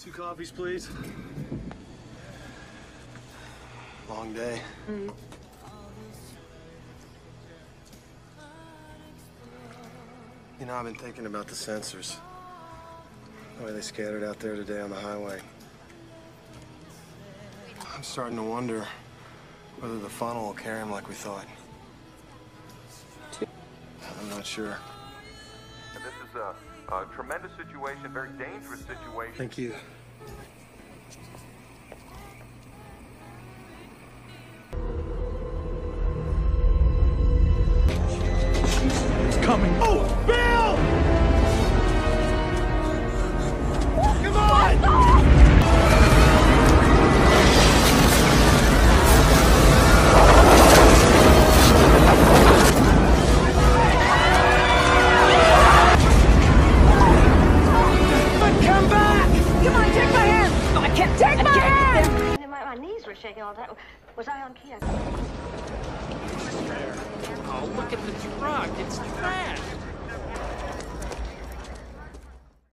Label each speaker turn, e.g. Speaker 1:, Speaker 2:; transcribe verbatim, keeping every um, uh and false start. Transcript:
Speaker 1: Two coffees, please. Long day.
Speaker 2: Mm.
Speaker 1: You know, I've been thinking about the sensors. The way they scattered out there today on the highway. I'm starting to wonder whether the funnel will carry them like we thought. I'm not sure.
Speaker 3: This is a, a tremendous situation, very dangerous situation.
Speaker 1: Thank you.
Speaker 4: It's coming. Oh, Bill! Come on! Come back!
Speaker 2: Come on, take my hand! No, I can't. Take
Speaker 5: I
Speaker 2: my
Speaker 5: can't.
Speaker 2: hand!
Speaker 5: My, my knees were shaking all the time. Was I on key?
Speaker 6: Oh, look at the truck. It's